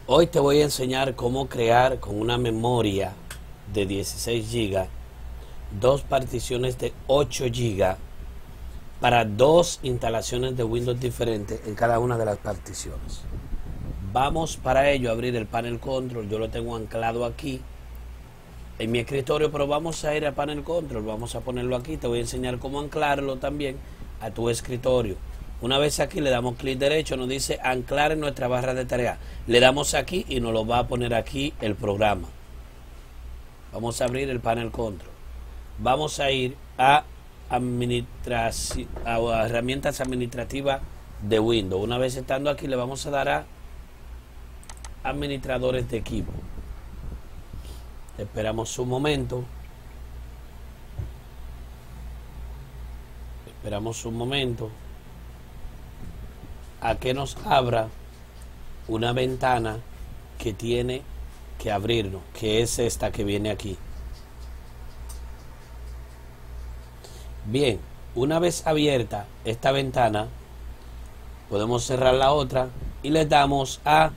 Hoy te voy a enseñar cómo crear con una memoria de 16 GB dos particiones de 8 GB para dos instalaciones de Windows diferentes en cada una de las particiones. Vamos para ello a abrir el panel control. Yo lo tengo anclado aquí en mi escritorio, pero vamos a ir a panel control, vamos a ponerlo aquí. Te voy a enseñar cómo anclarlo también a tu escritorio. Una vez aquí le damos clic derecho, nos dice anclar en nuestra barra de tareas. Le damos aquí y nos lo va a poner aquí el programa. Vamos a abrir el panel control. Vamos a ir a herramientas administrativas de Windows. Una vez estando aquí le vamos a dar a administradores de equipo. Esperamos un momento. Esperamos un momento a que nos abra una ventana que tiene que abrirnos, que es esta que viene aquí. Bien, una vez abierta esta ventana, podemos cerrar la otra y le damos a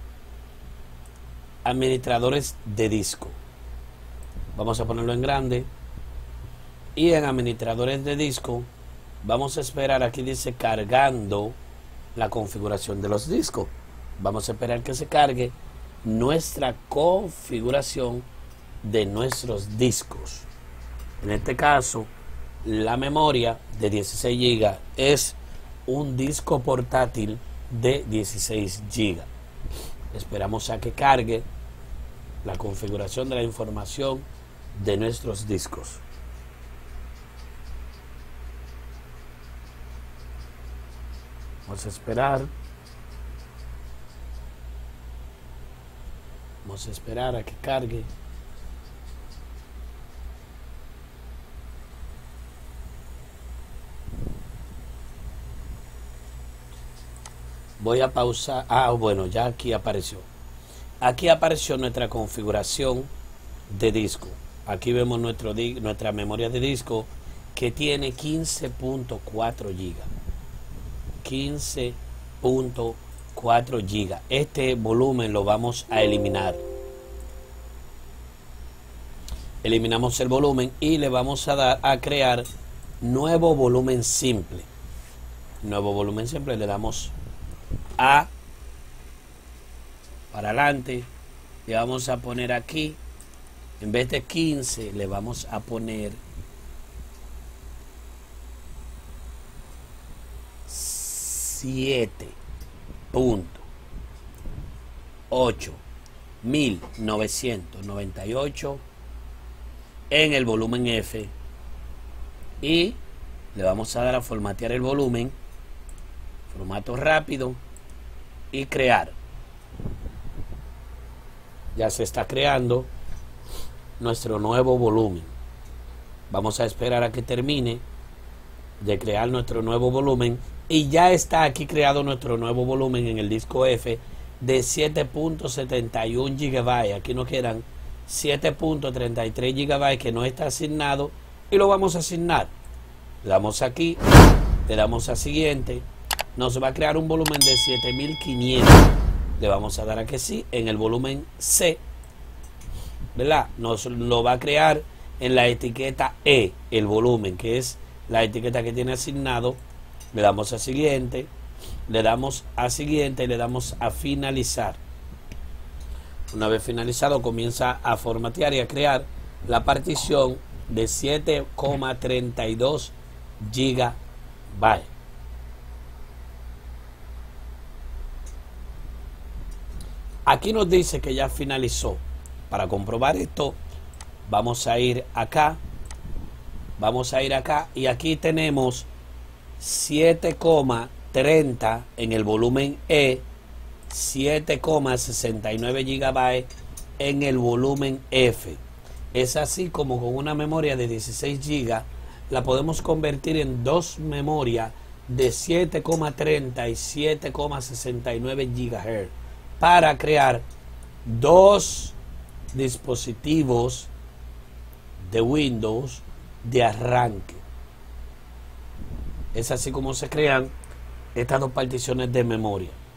administradores de disco. Vamos a ponerlo en grande y en administradores de disco vamos a esperar. Aquí dice cargando la configuración de los discos. Vamos a esperar que se cargue nuestra configuración de nuestros discos. En este caso, la memoria de 16 GB es un disco portátil de 16 GB. Esperamos a que cargue la configuración de la información de nuestros discos. Vamos a esperar. Vamos a esperar a que cargue. Voy a pausar. Bueno, ya aquí apareció. Aquí apareció nuestra configuración de disco. Aquí vemos nuestra memoria de disco que tiene 15.4 GB. 15.4 GB. Este volumen lo vamos a eliminar. Eliminamos el volumen y le vamos a dar a crear nuevo volumen simple. Nuevo volumen simple, le damos a para adelante. Le vamos a poner aquí, en vez de 15 le vamos a poner 7.8.1998 en el volumen F y le vamos a dar a formatear el volumen, formato rápido y crear. Ya se está creando nuestro nuevo volumen. Vamos a esperar a que termine de crear nuestro nuevo volumen y ya está aquí creado nuestro nuevo volumen en el disco F de 7.71 GB. Aquí nos quedan 7.33 GB que no está asignado y lo vamos a asignar. Le damos aquí, le damos a siguiente, nos va a crear un volumen de 7500. Le vamos a dar a que sí en el volumen C, ¿verdad? Nos lo va a crear en la etiqueta E, el volumen, que es la etiqueta que tiene asignado. Le damos a siguiente, le damos a siguiente y le damos a finalizar. Una vez finalizado, comienza a formatear y a crear la partición de 7.32 GB. Aquí nos dice que ya finalizó. Para comprobar esto, vamos a ir acá. Vamos a ir acá y aquí tenemos 7.30 en el volumen E, 7.69 GB en el volumen F. Es así como con una memoria de 16 GB la podemos convertir en dos memorias de 7.30 y 7.69 GHz para crear dos dispositivos de Windows de arranque. Es así como se crean estas dos particiones de memoria.